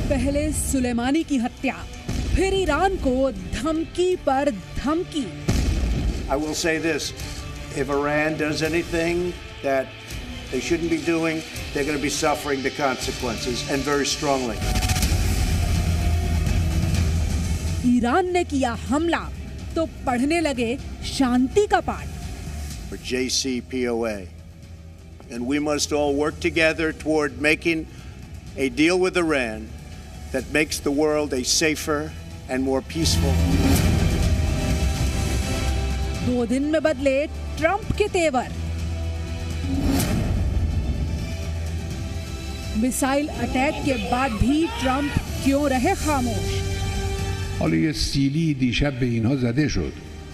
पहले सुलेमानी की हत्या, फिर ईरान को धमकी पर धमकी। I will say this, if Iran does anything that they shouldn't be doing, they're going to be suffering the consequences, and very strongly. Iran ने किया हमला तो पढ़ने लगे शांति का पाठ। JCPOA, and we must all work together toward making a deal with Iran that makes the world a safer and more peaceful. 2 दिन में बदले ट्रंप के तेवर। मिसाइल अटैक के बाद भी ट्रंप क्यों रहे खामोश? حالا یه سیلی دیشب به اینها زده شد.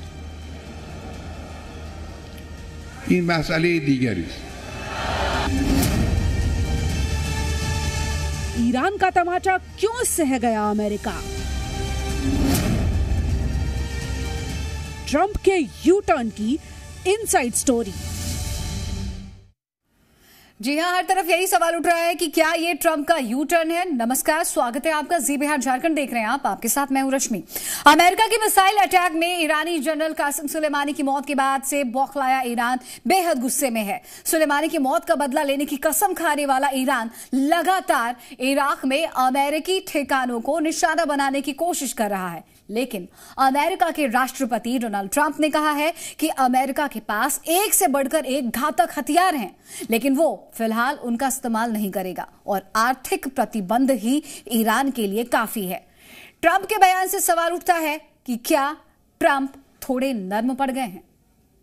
این مسئله دیگری است. ईरान का तमाचा क्यों सह गया अमेरिका? ट्रंप के यू टर्न की इनसाइड स्टोरी। जी हाँ, हर तरफ यही सवाल उठ रहा है कि क्या ये ट्रंप का यू टर्न है। नमस्कार, स्वागत है आपका। जी बिहार झारखंड देख रहे हैं आप, आपके साथ मैं हूं रश्मि। अमेरिका की मिसाइल अटैक में ईरानी जनरल कासिम सुलेमानी की मौत के बाद से बौखलाया ईरान बेहद गुस्से में है। सुलेमानी की मौत का बदला लेने की कसम खाने वाला ईरान लगातार इराक में अमेरिकी ठिकानों को निशाना बनाने की कोशिश कर रहा है। लेकिन अमेरिका के राष्ट्रपति डोनाल्ड ट्रंप ने कहा है कि अमेरिका के पास एक से बढ़कर एक घातक हथियार हैं, लेकिन वो फिलहाल उनका इस्तेमाल नहीं करेगा और आर्थिक प्रतिबंध ही ईरान के लिए काफी है। ट्रंप के बयान से सवाल उठता है कि क्या ट्रंप थोड़े नर्म पड़ गए हैं?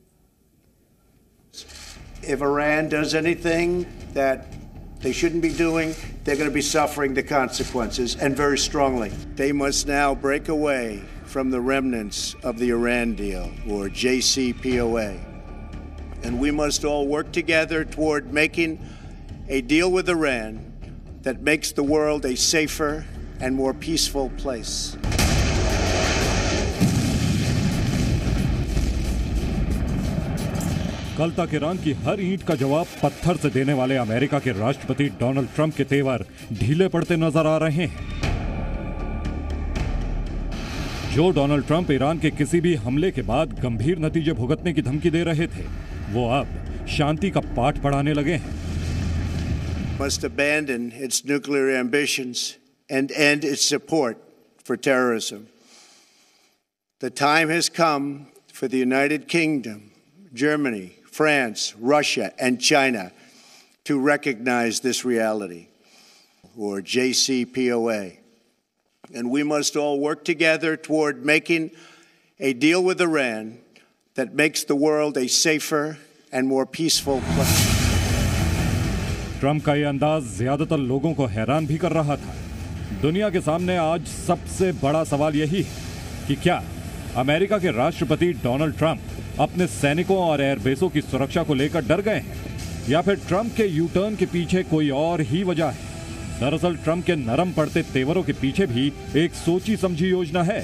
If Iran does anything that they shouldn't be doing, they're going to be suffering the consequences, and very strongly. They must now break away from the remnants of the Iran deal, or JCPOA. And we must all work together toward making a deal with Iran that makes the world a safer and more peaceful place. कल तक Iran की हर ईंट का जवाब पत्थर से देने वाले अमेरिका के राष्ट्रपति डोनाल्ड ट्रंप के तेवर ढीले पड़ते नजर आ रहे हैं। जो डोनाल्ड ट्रंप ईरान के किसी भी हमले के बाद गंभीर नतीजे भुगतने की धमकी दे रहे थे, वो अब शांति का पाठ पढ़ाने लगे हैं। Must abandon its nuclear ambitions and end its support for terrorism. The time has come for the United Kingdom, Germany, France, Russia, and China to recognize this reality, or JCPOA. And we must all work together toward making a deal with Iran that makes the world a safer and more peaceful place. Trump का यह अंदाज ज्यादातर लोगों को हैरान भी कर रहा था। दुनिया के सामने आज सबसे बड़ा सवाल यही है कि क्या अमेरिका के राष्ट्रपति डोनाल्ड ट्रंप अपने सैनिकों और एयरबेसों की सुरक्षा को लेकर डर गए हैं, या फिर ट्रंप के यू टर्न के पीछे कोई और ही वजह है। दरअसल ट्रंप के नरम पड़ते तेवरों के पीछे भी एक सोची समझी योजना है।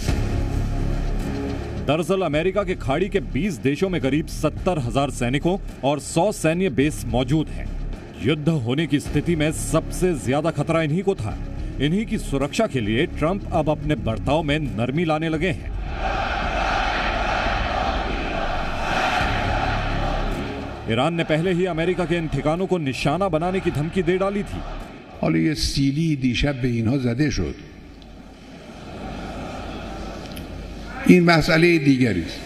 दरअसल अमेरिका के खाड़ी के 20 देशों में करीब 70,000 सैनिकों और 100 सैन्य बेस मौजूद हैं। युद्ध होने की स्थिति में सबसे ज्यादा खतरा इन्हीं को था। इन्हीं की सुरक्षा के लिए ट्रंप अब अपने बर्ताव में नरमी लाने लगे हैं। ईरान ने पहले ही अमेरिका के इन ठिकानों को निशाना बनाने की धमकी दे डाली थी। حالا یه سیلی دیشب به اینها زده شد. این مسئله دیگری است.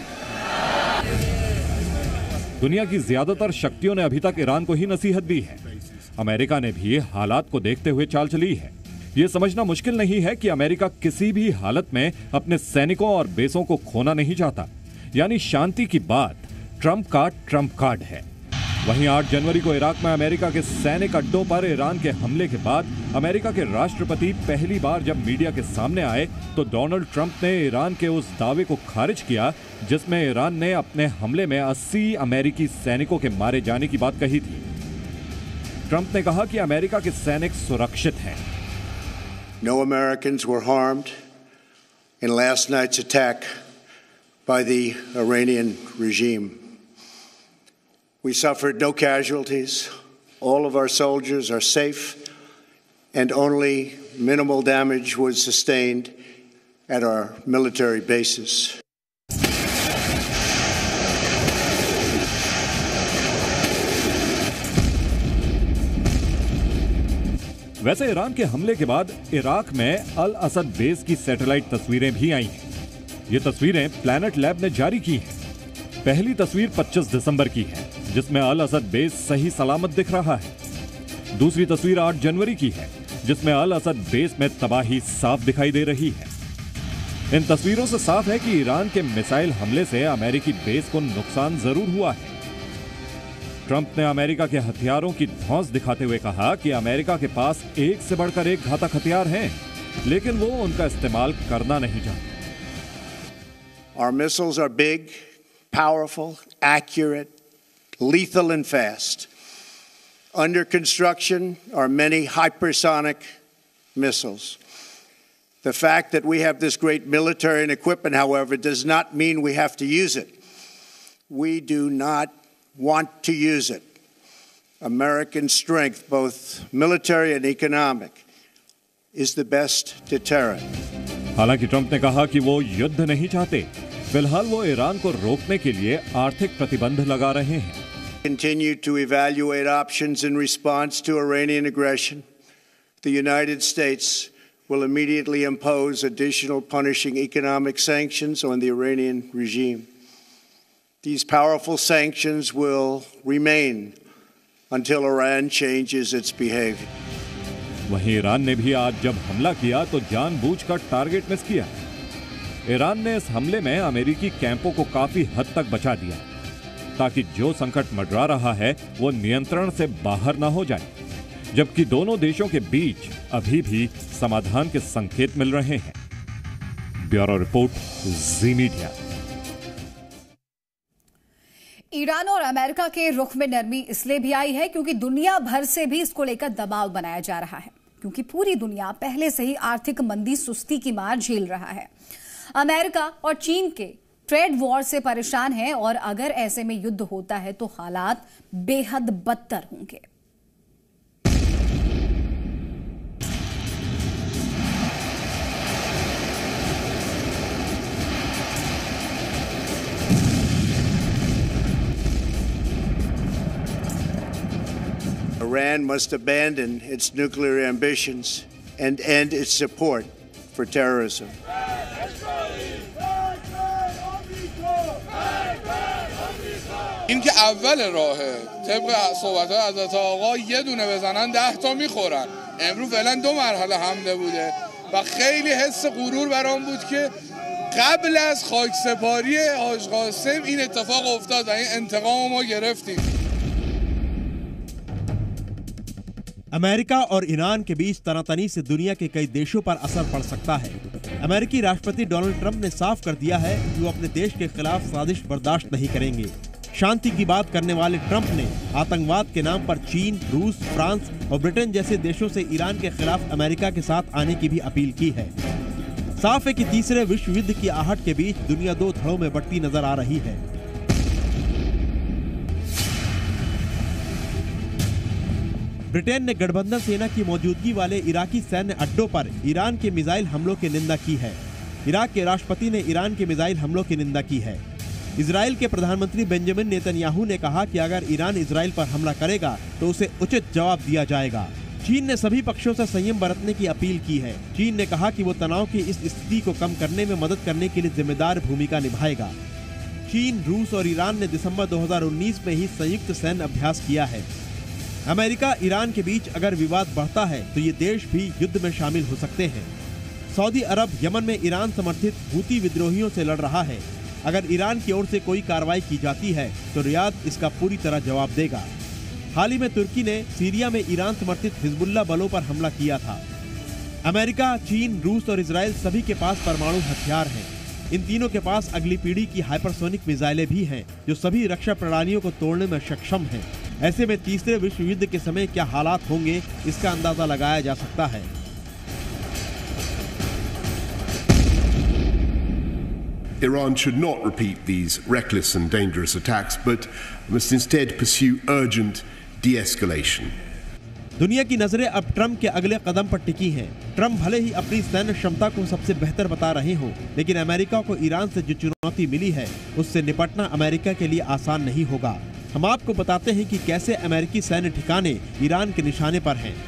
दुनिया की ज्यादातर शक्तियों ने अभी तक ईरान को ही नसीहत दी है। अमेरिका ने भी हालात को देखते हुए चाल चली है। यह समझना मुश्किल नहीं है कि अमेरिका किसी भी हालत में अपने सैनिकों और बेसों को खोना नहीं चाहता। यानी शांति की बात ट्रंप का ट्रंप कार्ड है। वहीं 8 जनवरी को इराक में अमेरिका के सैनिक अड्डों पर ईरान के हमले के बाद अमेरिका के राष्ट्रपति पहली बार जब मीडिया के सामने आए तो डोनाल्ड ट्रंप ने ईरान के उस दावे को खारिज किया जिसमें ईरान ने अपने हमले में 80 अमेरिकी सैनिकों के मारे जाने की बात कही थी। ट्रंप ने कहा कि अमेरिका के सैनिक सुरक्षित हैं। No Americans were harmed in last night's attack by the Iranian regime. We suffered no casualties. All of our soldiers are safe and only minimal damage was sustained at our military bases. वैसे Iran के हमले के बाद Iraq में Al Asad base की satellite तस्वीरें भी आई हैं। ये तस्वीरें प्लैनेट लैब ने जारी की हैं। पहली तस्वीर 25 दिसंबर की है, जिसमें अल असद बेस सही सलामत दिख रहा है। दूसरी तस्वीर 8 जनवरी की है, जिसमें अल असद बेस में तबाही साफ दिखाई दे रही है। इन तस्वीरों से साफ है कि ईरान के मिसाइल हमले से अमेरिकी बेस को नुकसान जरूर हुआ है। ट्रंप ने अमेरिका के हथियारों की धौंस दिखाते हुए कहा कि अमेरिका के पास एक से बढ़कर एक घातक हथियार हैं, लेकिन वो उनका इस्तेमाल करना नहीं चाहते। Our missiles are big, powerful, accurate, lethal, and fast. Under construction are many hypersonic missiles. The fact that we have this great military and equipment, however, does not mean we have to use it. We do not want to use it. American strength, both military and economic, is the best deterrent. हालांकि Trump ने कहा कि वो युद्ध नहीं चाहते। फिलहाल वो ईरान को रोकने के लिए आर्थिक प्रतिबंध लगा रहे हैं। Continue to evaluate options in response to Iranian aggression. The United States will immediately impose additional punishing economic sanctions on the Iranian regime. These powerful sanctions will remain until Iran changes its behavior. वहीं Iran ने भी आज जब हमला किया तो जानबूझकर target miss किया। ईरान ने इस हमले में अमेरिकी कैंपों को काफी हद तक बचा दिया, ताकि जो संकट मंडरा रहा है वो नियंत्रण से बाहर न हो जाए, जबकि दोनों देशों के बीच अभी भी समाधान के संकेत मिल रहे हैं। Bureau report, Zee media. Iran और अमेरिका के रुख में नरमी इसलिए भी आई है क्योंकि दुनिया भर से भी इसको लेकर दबाव बनाया जा रहा है, क्योंकि पूरी दुनिया पहले से ही आर्थिक मंदी सुस्ती की मार झेल रहा है। अमेरिका और चीन के ट्रेड वॉर से परेशान है और अगर ऐसे में युद्ध होता है तो हालात बेहद बदतर होंगे। Iran must abandon its nuclear ambitions and end its support for terrorism. این که اول راهه، طبق صحبت‌های حضرت آقا یه دونه بزنن 10 تا میخورن. امروز فعلا 2 مرحله حمله بوده و خیلی حس غرور برام بود که قبل از خاکسپاری حاج قاسم این اتفاق افتاد و این انتقام ما گرفتیم. America और ईरान के बीच तनातनी से दुनिया के कई देशों पर असर पड़ सकता है। अमेरिकी राष्ट्रपति डोनाल्ड ट्रंप ने साफ कर दिया है कि वो अपने देश के खिलाफ साजिश बर्दाश्त नहीं करेंगे। शांति की बात करने वाले ट्रंप ने आतंकवाद के नाम पर चीन, रूस, फ्रांस और ब्रिटेन जैसे देशों से ईरान के खिलाफ अमेरिका के साथ आने की भी अपील की है। साफ है कि तीसरे विश्व युद्ध की आहट के बीच दुनिया 2 धड़ों में बंटती नजर आ रही है। ब्रिटेन ने गठबंधन सेना की मौजूदगी वाले इराकी सैन्य अड्डों पर ईरान के मिसाइल हमलों की निंदा की है। इराक के राष्ट्रपति ने ईरान के मिसाइल हमलों की निंदा की है। इजराइल के प्रधानमंत्री बेंजामिन नेतन्याहू ने कहा कि अगर ईरान इजराइल पर हमला करेगा तो उसे उचित जवाब दिया जाएगा। चीन ने सभी पक्षों से संयम बरतने की अपील की है। चीन ने कहा कि वो तनाव की इस स्थिति को कम करने में मदद करने के लिए जिम्मेदार भूमिका निभाएगा। चीन, रूस और ईरान ने दिसंबर 2019 में ही संयुक्त सैन्य अभ्यास किया है। अमेरिका ईरान के बीच अगर विवाद बढ़ता है तो ये देश भी युद्ध में शामिल हो सकते हैं। सऊदी अरब यमन में ईरान समर्थित हूती विद्रोहियों से लड़ रहा है। अगर ईरान की ओर से कोई कार्रवाई की जाती है तो रियाद इसका पूरी तरह जवाब देगा। हाल ही में तुर्की ने सीरिया में ईरान समर्थित हिजबुल्लाह बलों पर हमला किया था। अमेरिका, चीन, रूस और इजराइल सभी के पास परमाणु हथियार हैं। इन तीनों के पास अगली पीढ़ी की हाइपरसोनिक मिसाइलें भी हैं जो सभी रक्षा प्रणालियों को तोड़ने में सक्षम हैं। ऐसे में तीसरे विश्व युद्ध के समय क्या हालात होंगे इसका अंदाजा लगाया जा सकता है। Iran should not repeat these reckless and dangerous attacks, but must instead pursue urgent de-escalation. दुनिया की नजरें अब ट्रंप के अगले कदम पर टिकी हैं। ट्रंप भले ही अपनी सैन्य क्षमता को सबसे बेहतर बता रहे हो, लेकिन अमेरिका को ईरान से जो चुनौती मिली है उससे निपटना अमेरिका के लिए आसान नहीं होगा। हम आपको बताते हैं कि कैसे अमेरिकी सैन्य ठिकाने ईरान के निशाने पर हैं।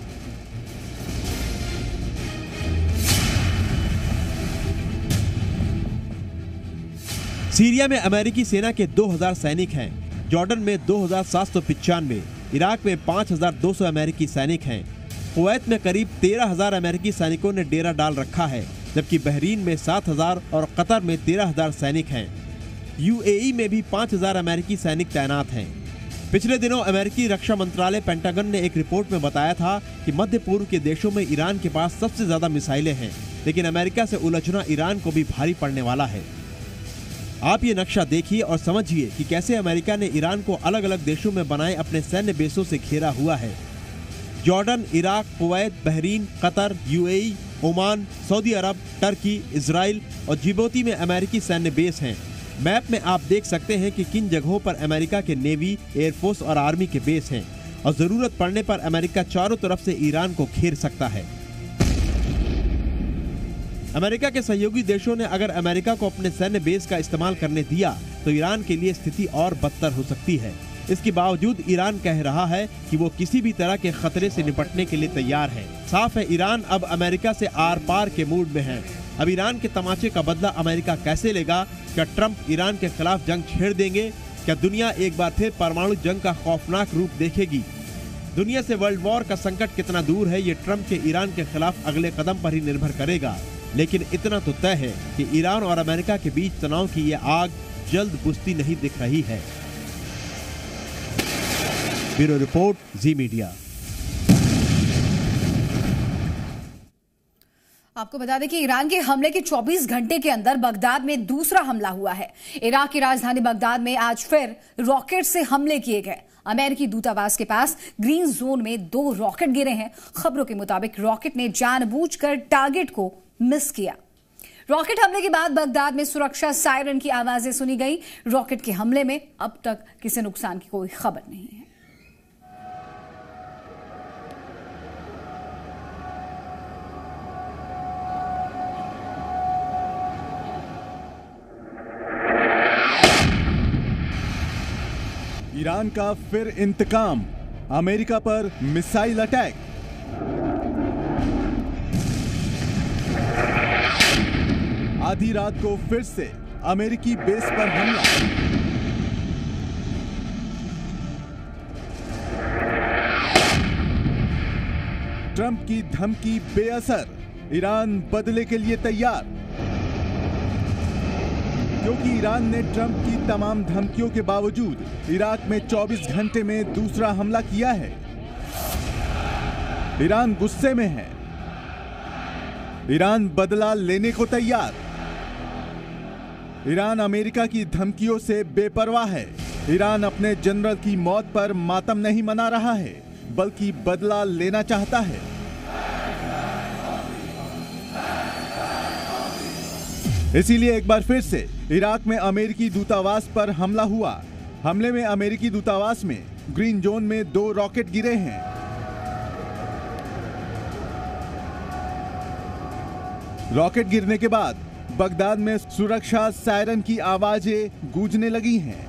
सीरिया में अमेरिकी सेना के 2000 सैनिक हैं, जॉर्डन में 2795, इराक में 5200 अमेरिकी सैनिक हैं, कुवैत में करीब 13000 अमेरिकी सैनिकों ने डेरा डाल रखा है, जबकि बहरीन में 7000 और कतर में 13000 सैनिक हैं। यूएई में भी 5000 अमेरिकी सैनिक तैनात हैं। पिछले दिनों अमेरिकी रक्षा मंत्रालय पेंटागन ने एक रिपोर्ट में बताया था कि मध्य पूर्व के देशों में ईरान के पास सबसे ज्यादा मिसाइलें हैं, लेकिन अमेरिका से उलझना ईरान को भी भारी पड़ने वाला है। आप ये नक्शा देखिए और समझिए कि कैसे अमेरिका ने ईरान को अलग अलग देशों में बनाए अपने सैन्य बेसों से घेरा हुआ है। Jordan, Iraq, Kuwait, Bahrain, Qatar, UAE, Oman, Saudi Arabia, Turkey, Israel और जिबूती में अमेरिकी सैन्य बेस हैं। मैप में आप देख सकते हैं कि किन जगहों पर अमेरिका के नेवी, एयरफोर्स और आर्मी के बेस हैं और जरूरत पड़ने पर अमेरिका चारों तरफ से ईरान को घेर सकता है। अमेरिका के सहयोगी देशों ने अगर अमेरिका को अपने सैन्य बेस का इस्तेमाल करने दिया तो ईरान के लिए स्थिति और बदतर हो सकती है। इसके बावजूद ईरान कह रहा है कि वो किसी भी तरह के खतरे से निपटने के लिए तैयार है। साफ है, ईरान अब अमेरिका से आर पार के मूड में है। अब ईरान के तमाचे का बदला अमेरिका कैसे लेगा? क्या ट्रंप ईरान के खिलाफ जंग छेड़ देंगे? क्या दुनिया एक बार फिर परमाणु जंग का खौफनाक रूप देखेगी? दुनिया से वर्ल्ड वॉर का संकट कितना दूर है, ये ट्रंप के ईरान के खिलाफ अगले कदम पर ही निर्भर करेगा। लेकिन इतना तो तय है कि ईरान और अमेरिका के बीच तनाव की ये आग जल्द बुझती नहीं दिख रही है। Bureau report, Zee media. आपको बता दें कि ईरान के हमले के 24 घंटे के अंदर बगदाद में दूसरा हमला हुआ है। इराक की राजधानी बगदाद में आज फिर रॉकेट से हमले किए गए। अमेरिकी दूतावास के पास ग्रीन जोन में 2 रॉकेट गिरे हैं। खबरों के मुताबिक रॉकेट ने जानबूझकर टारगेट को मिस किया। रॉकेट हमले के बाद बगदाद में सुरक्षा सायरन की आवाजें सुनी गई। रॉकेट के हमले में अब तक किसी नुकसान की कोई खबर नहीं है। ईरान का फिर इंतकाम, अमेरिका पर मिसाइल अटैक। आधी रात को फिर से अमेरिकी बेस पर हमला। ट्रंप की धमकी बेअसर, ईरान बदले के लिए तैयार। क्योंकि ईरान ने ट्रंप की तमाम धमकियों के बावजूद इराक में 24 घंटे में दूसरा हमला किया है। ईरान गुस्से में है, ईरान बदला लेने को तैयार। ईरान अमेरिका की धमकियों से बेपरवाह है। ईरान अपने जनरल की मौत पर मातम नहीं मना रहा है, बल्कि बदला लेना चाहता है। इसीलिए एक बार फिर से इराक में अमेरिकी दूतावास पर हमला हुआ। हमले में अमेरिकी दूतावास में ग्रीन जोन में 2 रॉकेट गिरे हैं। रॉकेट गिरने के बाद बगदाद में सुरक्षा सायरन की आवाजें गूंजने लगी हैं।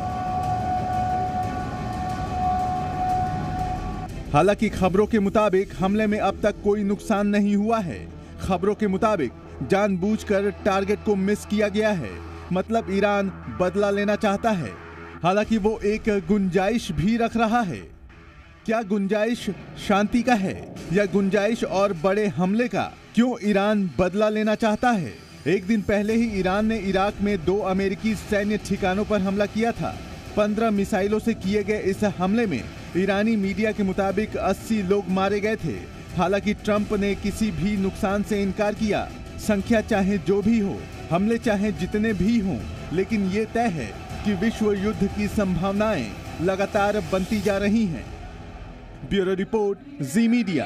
हालांकि खबरों के मुताबिक हमले में अब तक कोई नुकसान नहीं हुआ है। खबरों के मुताबिक जानबूझकर टारगेट को मिस किया गया है, मतलब ईरान बदला लेना चाहता है। हालांकि वो एक गुंजाइश भी रख रहा है। क्या गुंजाइश शांति का है या गुंजाइश और बड़े हमले का? क्यों ईरान बदला लेना चाहता है? एक दिन पहले ही ईरान ने इराक में 2 अमेरिकी सैन्य ठिकानों पर हमला किया था। 15 मिसाइलों से किए गए इस हमले में ईरानी मीडिया के मुताबिक 80 लोग मारे गए थे। हालांकि ट्रंप ने किसी भी नुकसान से इनकार किया। संख्या चाहे जो भी हो, हमले चाहे जितने भी हों, लेकिन ये तय है कि विश्व युद्ध की संभावनाएं लगातार बनती जा रही हैं। Bureau report, Zee media.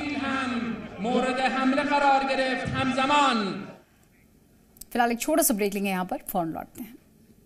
फिलहाल एक छोटा सा ब्रेक लेंगे, यहाँ पर फौरन लौटते हैं।